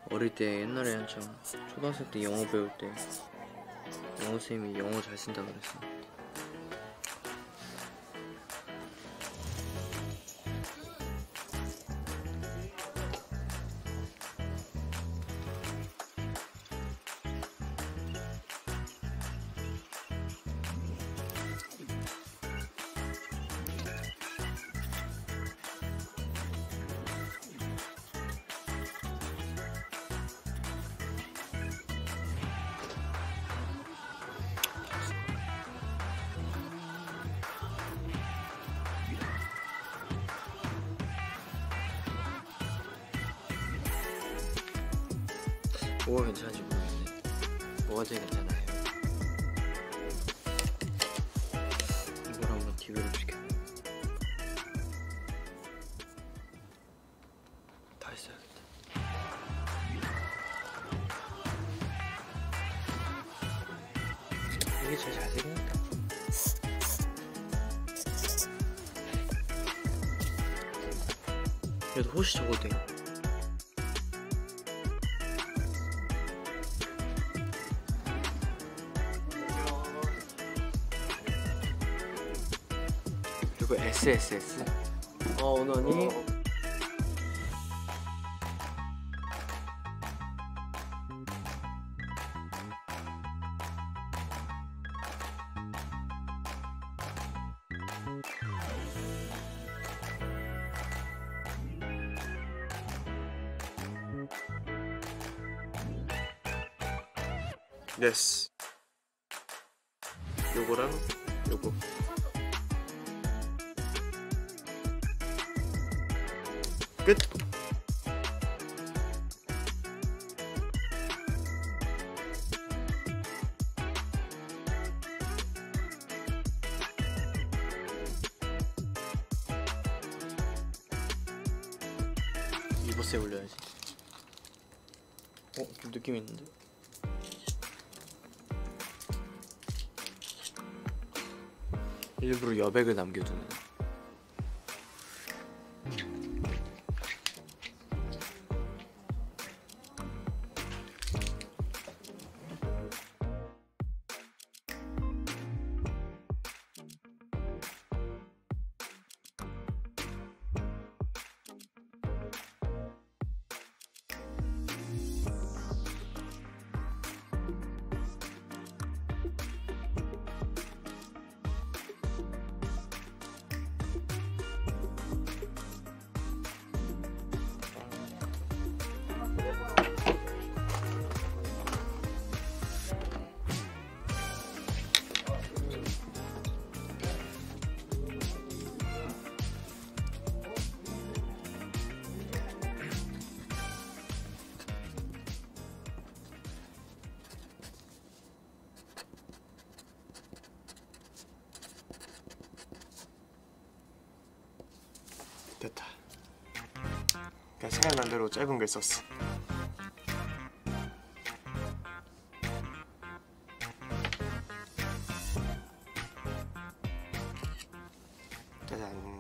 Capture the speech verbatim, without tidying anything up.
어릴 때 옛날에 한참 초등학생 때 영어 배울 때 영어 선생님이 영어 잘 쓴다 그랬어. 뭐가 괜찮은지 모르겠네. 뭐가 제일 괜찮아요? 이걸 한번 디벨롭 시켜. 다 했어야겠다. 이게 제일 잘생겼다. 그래도 호시 적어도 돼요. 그리고 에스에스에스 어 오너니 어. 예스. 요거랑 요거. 끝. 이버스에 올려야지. 어? 좀 느낌 있는데? 일부러 여백을 남겨두는. 됐다. 그냥 생각난 대로 짧은 글 썼어. 짜잔.